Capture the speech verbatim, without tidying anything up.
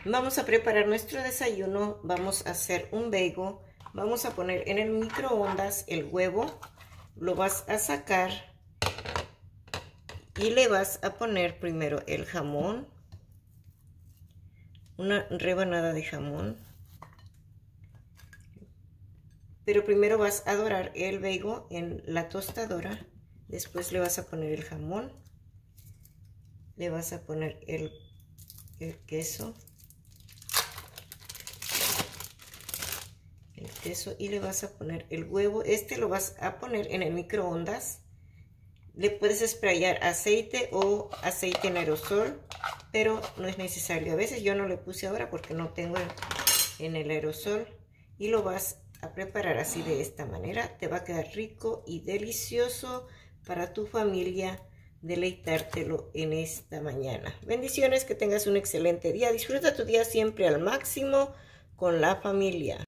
Vamos a preparar nuestro desayuno. Vamos a hacer un bagel. Vamos a poner en el microondas el huevo. Lo vas a sacar y le vas a poner primero el jamón. Una rebanada de jamón. Pero primero vas a dorar el bagel en la tostadora. Después le vas a poner el jamón. Le vas a poner el, el queso. El queso y le vas a poner el huevo. Este lo vas a poner en el microondas. Le puedes sprayar aceite o aceite en aerosol, pero no es necesario. A veces yo no le puse ahora porque no tengo en el aerosol. Y lo vas a preparar así de esta manera. Te va a quedar rico y delicioso para tu familia, deleitártelo en esta mañana. Bendiciones, que tengas un excelente día. Disfruta tu día siempre al máximo con la familia.